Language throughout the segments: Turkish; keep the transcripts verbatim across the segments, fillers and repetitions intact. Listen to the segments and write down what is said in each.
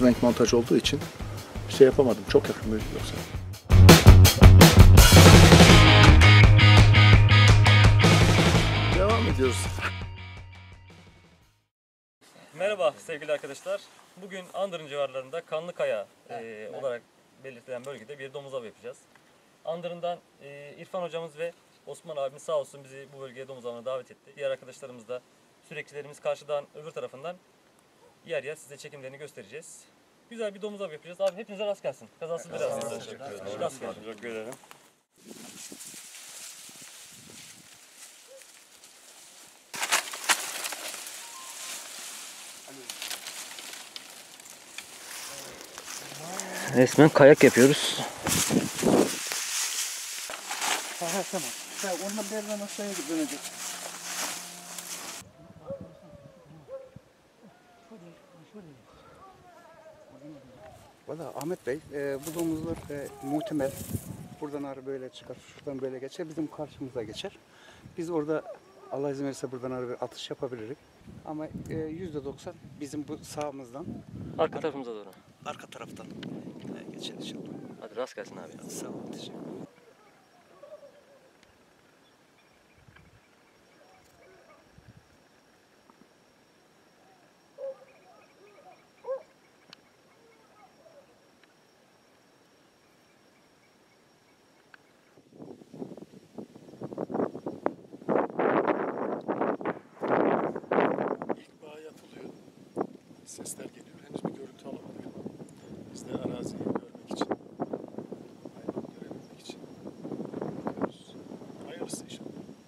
pezevenk montaj olduğu için bir şey yapamadım. Çok yakın böyle yoksa. Devam ediyoruz. Merhaba sevgili arkadaşlar. Bugün Andırın civarlarında Kanlıkaya e, olarak belirtilen bölgede bir domuz avı yapacağız. Andırın'dan e, İrfan hocamız ve Osman abimiz sağ olsun bizi bu bölgeye domuz avına davet etti. Diğer arkadaşlarımız da süreklilerimiz karşıdan öbür tarafından yer yer size çekimlerini göstereceğiz. Güzel bir domuz avı yapacağız. Abi hepinize rast gelsin. Kazasız belasız. Teşekkür ederim. Rast gelsin. Teşekkür ederim. Resmen kayak yapıyoruz. Ha, ha, tamam. Ha, ondan bir yerden aşağıya dönecek. Valla Ahmet Bey, e, bu domuzlar e, muhtemel. Buradan arı böyle çıkar, şuradan böyle geçer, bizim karşımıza geçer. Biz orada Allah izin verirse buradan arı bir atış yapabiliriz. Ama yüzde doksan bizim bu sağımızdan, Arka tarafımıza doğru. arka taraftan e, geçer inşallah. Hadi rast gelsin abi. Sağ olun, teşekkür ederim. Sesler geliyor. Henüz bir görüntü alamadık. Biz de araziyi görmek için, hayvan görebilmek için bakıyoruz. Hayırlısı inşallah.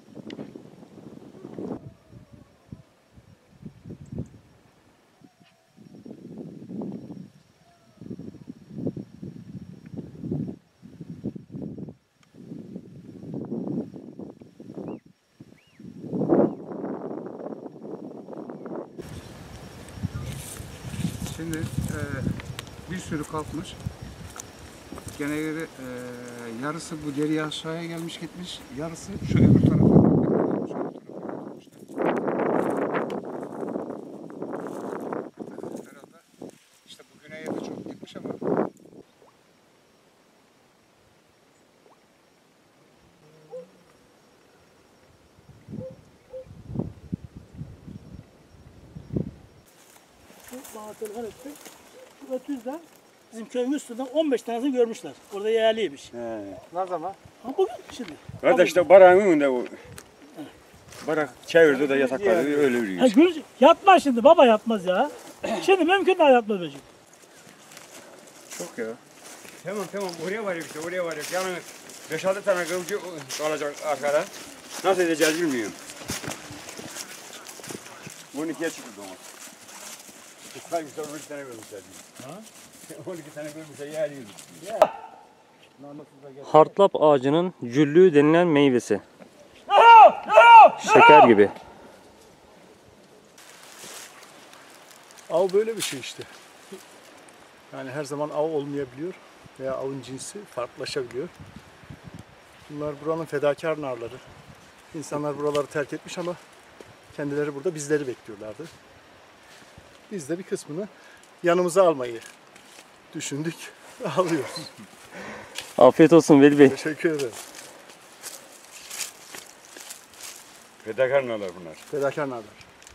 Şimdi e, bir sürü kalkmış. Gene göre e, yarısı bu geriye aşağıya gelmiş gitmiş. Yarısı şu öbür tarafa. Şu öbür tarafa götürmüşler. Herhalde işte bu güneye de çok gitmiş ama Bahattin etti. Şu ötüzden bizim köyün üstünden on beş tanesini görmüşler. Orada yerliymiş. He. Ne zaman? Ha bugün şimdi. Kardeş işte barağın önünde o. Barak çevirdi de yataklarda öyle Ha, yürüyor. gül, yatmaz şimdi baba yatmaz ya. Şimdi mümkün de yatmaz böcek. Çok ya. Tamam tamam oraya varıyor işte oraya varıyor. Yani beş altı tane kılıcı kalacak arkada. Nasıl edeceğiz bilmiyorum. on ikiye çıktı domuz. Saymışlar on iki tane görmüşler. Ha? on iki tane görmüşler yer yiyordu. Hartlap ağacının cüllüğü denilen meyvesi. Şeker gibi. Av böyle bir şey işte. Yani her zaman av olmayabiliyor veya avın cinsi farklılaşabiliyor. Bunlar buranın fedakar narları. İnsanlar buraları terk etmiş ama kendileri burada bizleri bekliyorlardı. Biz de bir kısmını yanımıza almayı düşündük, alıyoruz. Afiyet olsun Veli Bey. Teşekkür ederim. Fedakar narlar bunlar. Fedakar narlar.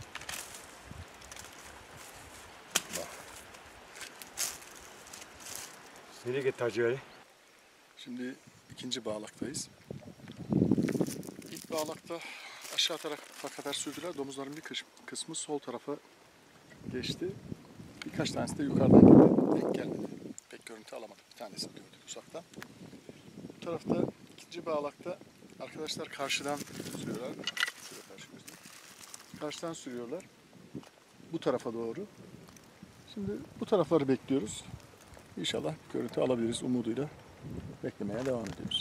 Nereye git Hacı Ali? Şimdi ikinci bağlaktayız. İlk bağlakta aşağı tarafa kadar sürdüler. Domuzların bir kısmı sol tarafa geçti. Birkaç tanesi de yukarıdan geldi. Denk gelmedi. Pek görüntü alamadık. Bir tanesini gördük uzaktan. Bu tarafta ikinci bağlakta arkadaşlar karşıdan sürüyorlar. Şuraya karşı gözüm. Karşıdan sürüyorlar. Bu tarafa doğru. Şimdi bu tarafları bekliyoruz. İnşallah görüntü alabiliriz umuduyla beklemeye devam ediyoruz.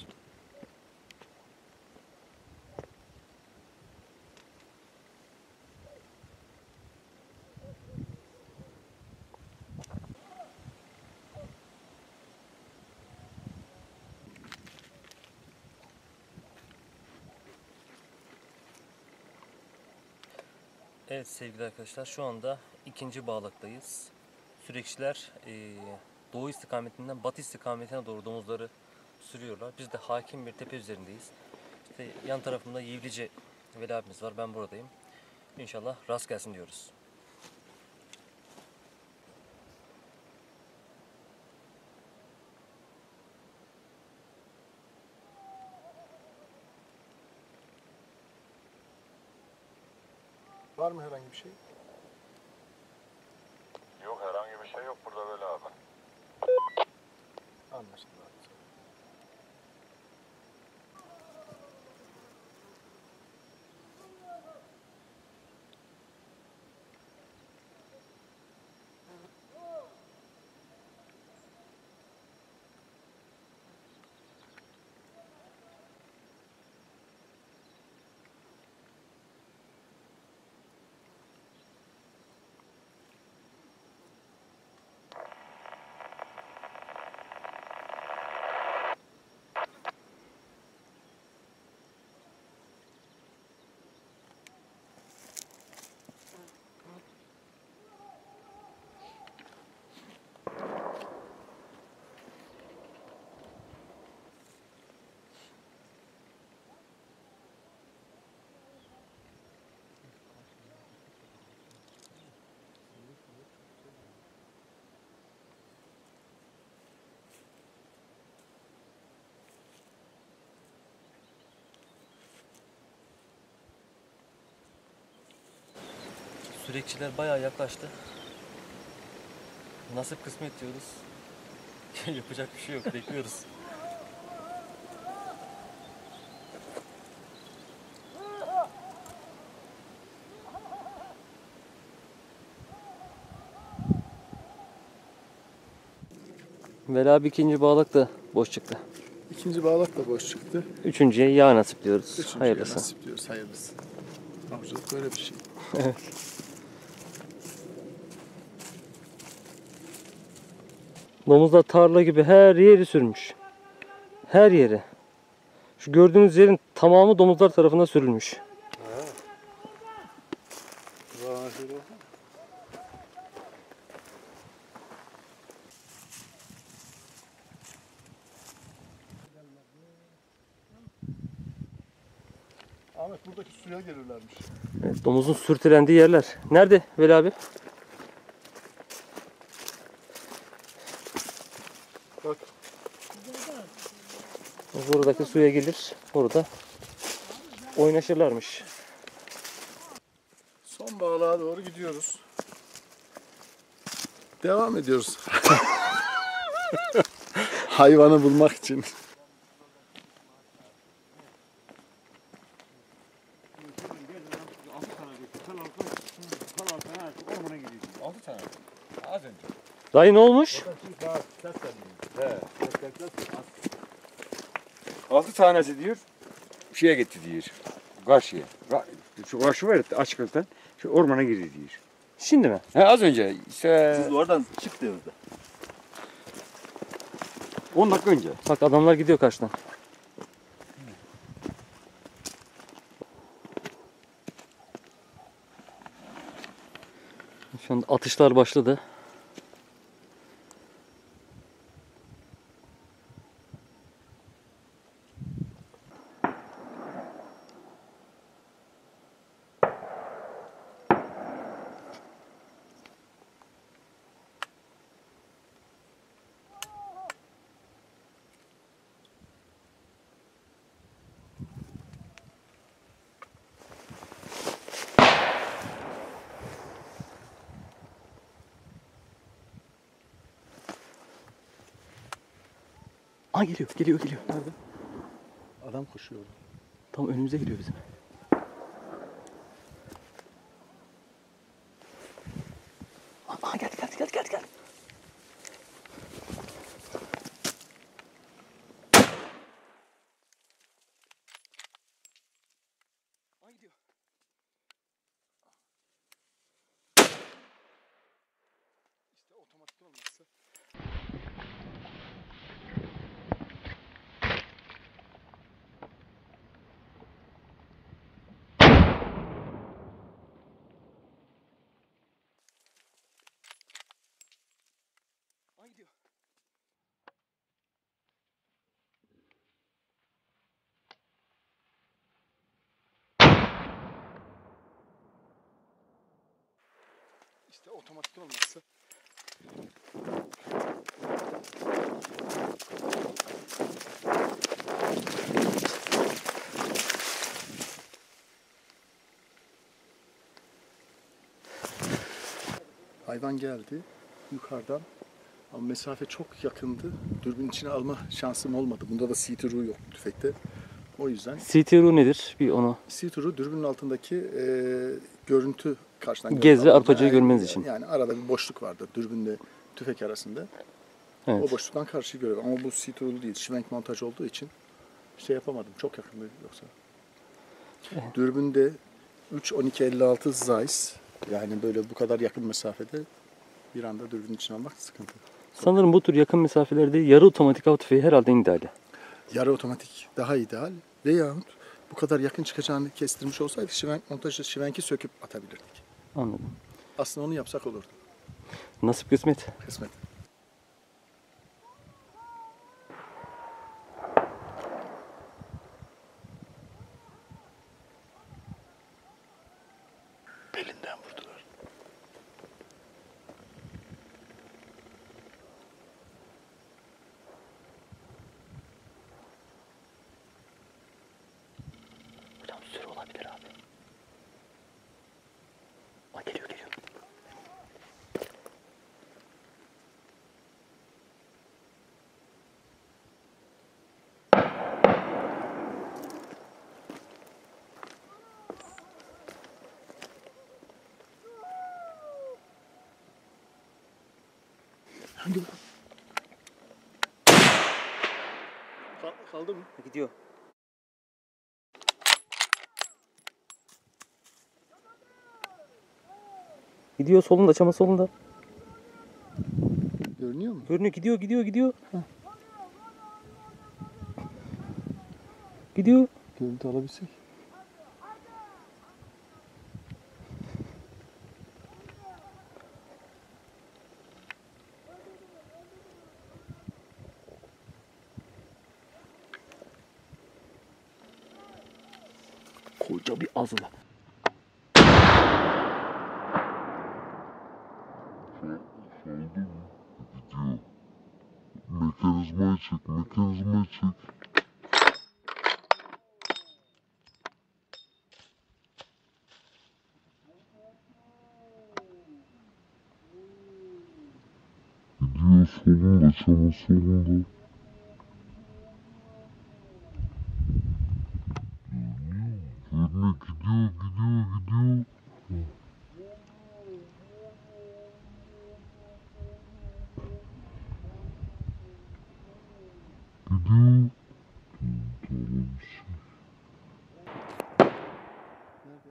Evet sevgili arkadaşlar şu anda ikinci bağlaktayız. süreçler e, doğu istikametinden batı istikametine doğru domuzları sürüyorlar. Biz de hakim bir tepe üzerindeyiz. İşte yan tarafımda Yivlice Veli abimiz var. Ben buradayım. İnşallah rast gelsin diyoruz. Var mı herhangi bir şey? Yok herhangi bir şey yok burada böyle abi. Anlaşıldı abi. Sürekçiler bayağı yaklaştı. Nasip kısmet diyoruz. Yapacak bir şey yok. Bekliyoruz. Veli abi ikinci bağlak da boş çıktı. İkinci bağlak da boş çıktı. Üçüncüye yağ nasip diyoruz. Üçüncüye Hayırlısı. nasip diyoruz. Hayırlısı. Avcılık böyle bir şey. Domuzlar tarla gibi her yeri sürmüş. Her yeri. Şu gördüğünüz yerin tamamı domuzlar tarafından sürülmüş. Ahmet buradaki suya gelirlermiş. Evet, domuzun sürtülendiği yerler. Nerede Veli abi? Bak. Buradaki suya gelir. Burada oynaşırlarmış. Son bağlığa doğru gidiyoruz. Devam ediyoruz. Hayvanı bulmak için. altı tane. Az önce. Dayı ne olmuş? altı tanesi diyor. Şeye gitti diyor. Karşıya. Ka- Şu karşı var ya açıklıktan. Şu ormana girdi diyor. Şimdi mi? He az önce işte Siz oradan çıktığınızda. on dakika önce. Bak adamlar gidiyor karşıdan. Şu an atışlar başladı. Aa geliyor, geliyor, geliyor. Nerede? Adam koşuyor. Tam önümüze geliyor bizim. Aa geldi, geldi, geldi, geldi, geldi. Aa gidiyor. İşte otomatik olmazsa. gidiyor. İşte otomatik olması. Hayvan geldi yukarıdan ama mesafe çok yakındı. Dürbün içine alma şansım olmadı. Bunda da see-through yok tüfekte. O yüzden C T R U nedir? Bir onu. see-through dürbünün altındaki e, görüntü karşıdan Gez ve görüntü arpacığı alınca, görmeniz yani, için. Yani arada bir boşluk vardı dürbünle tüfek arasında. Evet. O boşluktan karşı görüyor. Ama bu see-through'lu değil. Schwenk montaj olduğu için şey yapamadım. Çok yakındı yoksa. Evet. Dürbünde üç on iki elli altı Zeiss, yani böyle bu kadar yakın mesafede bir anda dürbün için almak sıkıntı. Sanırım bu tür yakın mesafelerde yarı otomatik av tüfeği herhalde en ideali. Yarı otomatik daha ideal veyahut bu kadar yakın çıkacağını kestirmiş olsaydık Schwenk montajı, Schwenk'i söküp atabilirdik. Anladım. Aslında onu yapsak olurdu. Nasip kısmet. Kısmet. Belinden vurdular. Hocam sürü olabilir abi. Aa, geliyor geliyor. Hangi? Kal- Kaldı mı? Gidiyor. Gidiyor solunda, çama solunda. Görünüyor mu? Görünüyor, gidiyor, gidiyor, gidiyor. Heh. Gidiyor. Görüntü alabilsek. Koca bir azılı. Mekanizmayı çek, mekanizmayı çek. Gidiyor solunda, çama solunda. Görünüyor, gidiyor, gidiyor, gidiyor. Gidiyor. Nerede?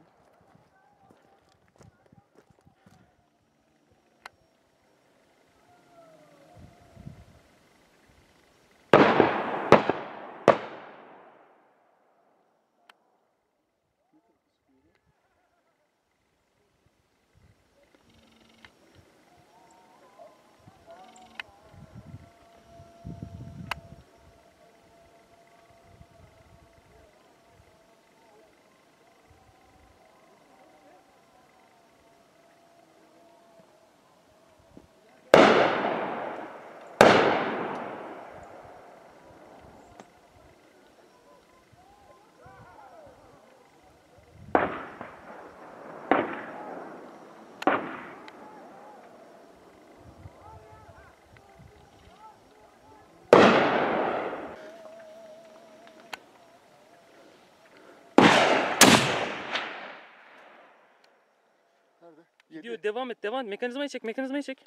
Nerede? Yedi. Gidiyor, devam et, devam et. Mekanizmayı çek, mekanizmayı çek.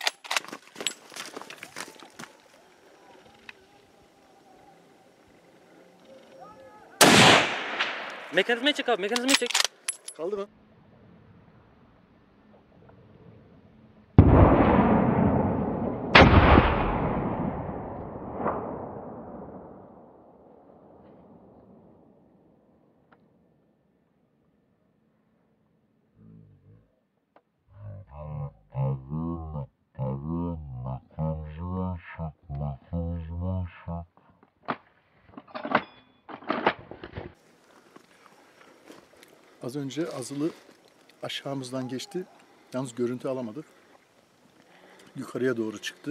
Mekanizmayı çek abi, mekanizmayı çek. Kaldı mı? Arı, arı, mekanizma Az önce azılı aşağımızdan geçti. Yalnız görüntü alamadık. Yukarıya doğru çıktı.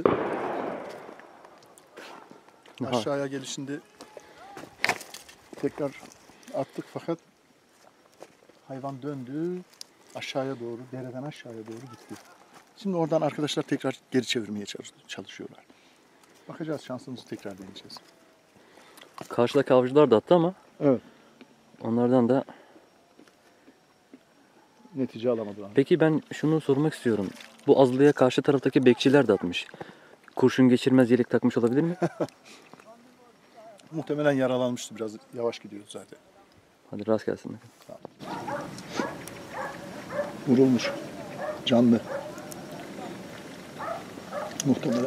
Aha. Aşağıya gelişinde tekrar attık fakat hayvan döndü. Aşağıya doğru, dereden aşağıya doğru gitti. Şimdi oradan arkadaşlar tekrar geri çevirmeye çalış- çalışıyorlar. Bakacağız, şansımızı tekrar deneyeceğiz. Karşıdaki avcılar da attı ama Evet. onlardan da. Netice alamadılar. Peki ben şunu sormak istiyorum. Bu azlıya karşı taraftaki bekçiler de atmış. Kurşun geçirmez yelek takmış olabilir mi? Muhtemelen yaralanmıştı, biraz yavaş gidiyordu zaten. Hadi rast gelsin. Vurulmuş. Canlı. Muhtemelen.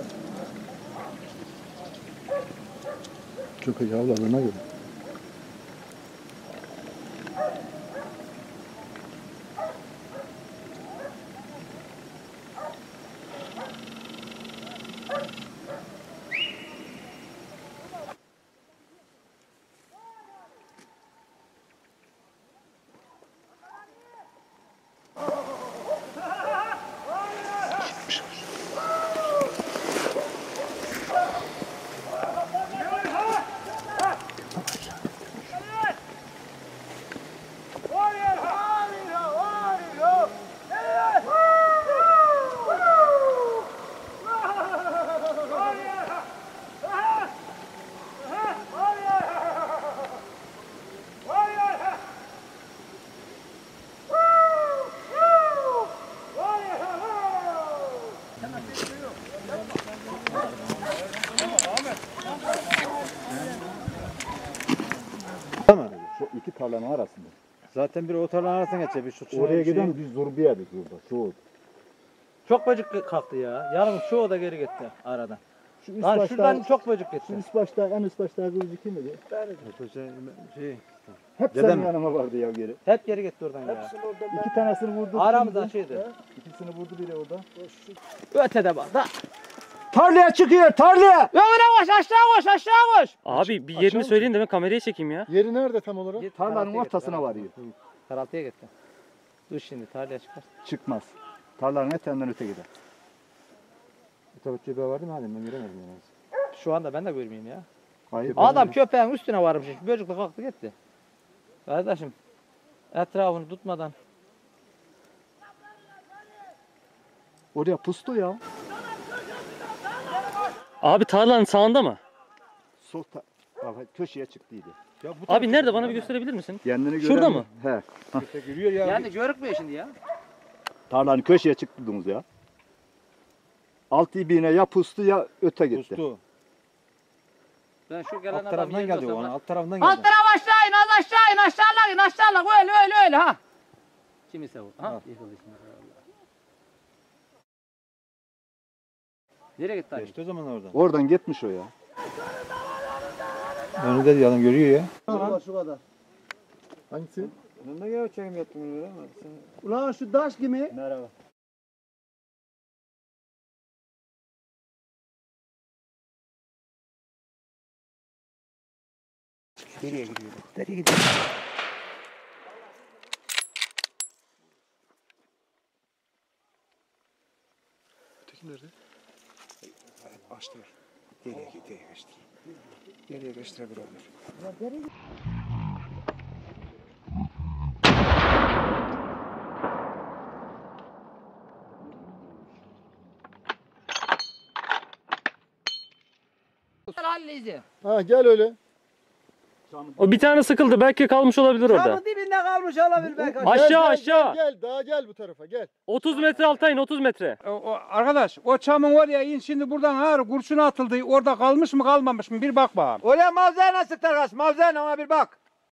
Köpek avladığına göre. Şu iki tarlanın arasında. Zaten bir o tarlanın arasına geçecek. Bir şu Oraya şey- giden biz Zurbiye'dik burada. Şu, Çok böcek kalktı ya. Yarın şu da geri gitti aradan. şu üst Lan başta, şuradan çok böcek şu gitti. üst başta, en üst başta kılıcı kim idi? Şey, Hep Dedem senin mi? yanıma vardı ya geri. hep geri gitti oradan ya. İki tanesini vurdu. Aramızdan şimdi. şeydi. İkisini vurdu biri orada. Ötede bak da. Tarlaya çıkıyor, tarlaya! Öyle koş aşağı koş aşağı koş. Abi bir yerini söyleyin de ben kameraya çekeyim ya. Yeri nerede tam olarak? Git, Tarlanın taraltıya ortasına gitti, varıyor. Taraltıya gitti. Dur şimdi tarlaya çıkar. Çıkmaz. Tarlanın eteğinden öte gider. Otobüsçü vardı mı hadi ben göremedim yani. Şu anda ben de görmeyeyim ya. Hayır. Adam köpeğin üstüne varmış. Böcek de kalktı gitti. Kardeşim etrafını tutmadan. Oraya pustu ya. Abi tarlanın sağında mı? Sol ta- Abi, köşeye çıktıydı. Abi nerede, bana bir gösterebilir misin? Kendini Şurada gören mı? He. Yürüyor ya. Yani görükmüyor şimdi ya. Tarlanın köşeye çıktınız ya. Alt dibine ya pustu ya öte gitti. Pustu. Ben şu gelen Alt adam tarafından yerinde geldi o olsam ona. lan- Alt tarafından Alt geldi. taraf aşağı in, az aşağı in, aşağıla in, aşağıla öyle öyle öyle ha. Kim ise bu? Ha? Yıkıldı şimdi. Nereye gitti abi? Geçti o zaman oradan. Oradan gitmiş o ya. Onu da yalan görüyor ya. Şu kadar. Hangisi? Ben de gel çekim yaptım öyle ama. Ulan şu taş gibi. Merhaba. Nereye gidiyor? Nereye gidiyor? Öteki nerede? Açtılar. Nereye gidiyor? Geçti. Nereye geçtirebilir onlar? Halledeceğim. Ha gel öyle. O bir tane sıkıldı, belki kalmış olabilir orada. Çamın dibinde kalmış olabilir belki. Aşağı Gel, aşağı. Gel, gel daha gel bu tarafa gel. otuz metre alta in, otuz metre. O, o, arkadaş o çamın var ya in şimdi buradan har kurşun atıldı. Orada kalmış mı kalmamış mı bir bak bakalım. Oraya mavzaya nasıl takas? Mavzaya ona bir bak.